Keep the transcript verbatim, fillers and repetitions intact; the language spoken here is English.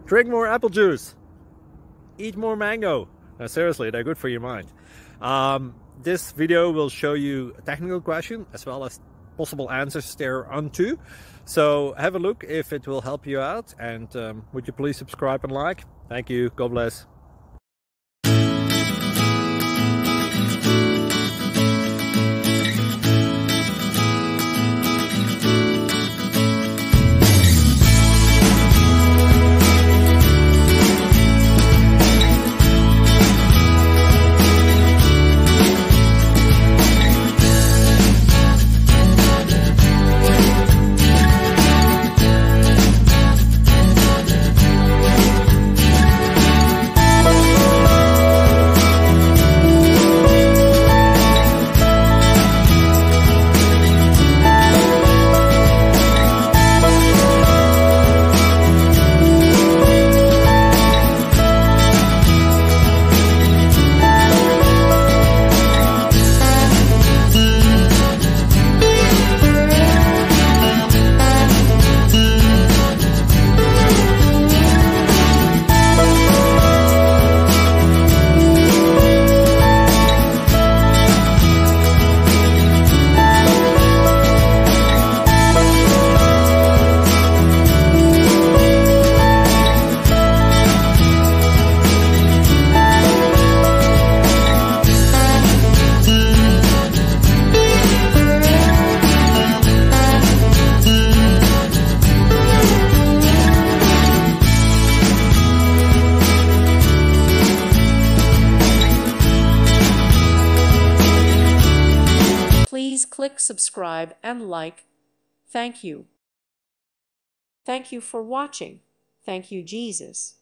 Drink more apple juice. Eat more mango. No, seriously, they're good for your mind. Um, this video will show you a technical question as well as possible answers thereunto. So have a look if it will help you out, and um, would you please subscribe and like? Thank you. God bless. Please click subscribe and like. Thank you. Thank you for watching. Thank you, Jesus.